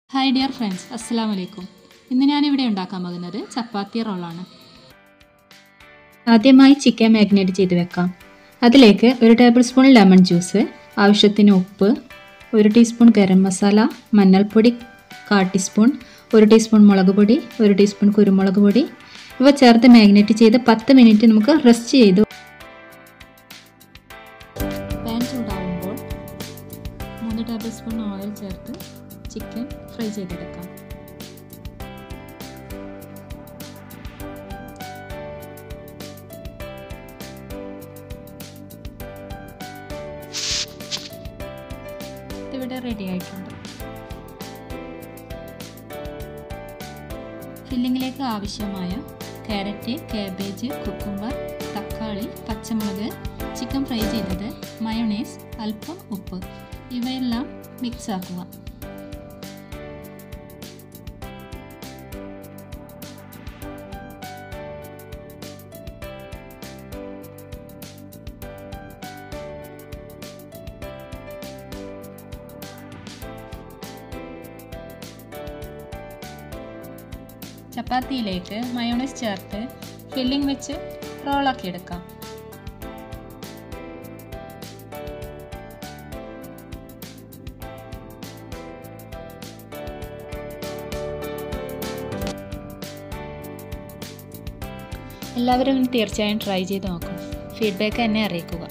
Hi dear friends, അസ്സലാമു അലൈക്കും. ഇന്ന് ഞാനിവിടെ ഉണ്ടാക്കാൻ പോകുന്നത് ചപ്പാത്തി റോളാണ്. ആദ്യമായി ചിക്കൻ മാഗ്നേറ്റ് ചെയ്ത് വെക്കാം. അതിലേക്ക് 1 ടേബിൾ സ്പൂൺ ലെമൺ ജ്യൂസ്, ആവശ്യത്തിന് ഉപ്പ്, 1 ടീസ്പൂൺ ഗരം മസാല, മഞ്ഞൾപ്പൊടി 1/4 ടീസ്പൂൺ, 1 ടീസ്പൂൺ മുളക് പൊടി, 1 ടീസ്പൂൺ കുരുമുളക് പൊടി ഇവ ചേർത്ത് മാഗ്നേറ്റ് ചെയ്ത് 10 മിനിറ്റ് നമുക്ക് റെസ്റ്റ് ചെയ്തു. പാൻ ചൂടാവുമ്പോൾ 3 ടേബിൾ സ്പൂൺ ഓയിൽ ചേർത്ത് ചിക്കൻ ഫ്രൈ ചെയ്തെടുക്കാം. ഇതിവിടെ റെഡി ആയിട്ടുണ്ട്. ഫില്ലിങ്ങിലേക്ക് ആവശ്യമായ ക്യാരറ്റ്, കാബേജ്, കുക്കുംബർ, തക്കാളി, പച്ചമുളക്, ചിക്കൻ ഫ്രൈ ചെയ്തത്, മയോണൈസ്, അല്പം ഉപ്പ് ഇവയെല്ലാം മിക്സ് ആക്കുക. ചപ്പാത്തിയിലേക്ക് മയോണൈസ് ചേർത്ത് ഫില്ലിംഗ് വെച്ച് റോളാക്കി എടുക്കാം. എല്ലാവരും തീർച്ചയായും ട്രൈ ചെയ്ത് നോക്കണം. ഫീഡ്ബാക്ക് എന്നെ അറിയിക്കുക.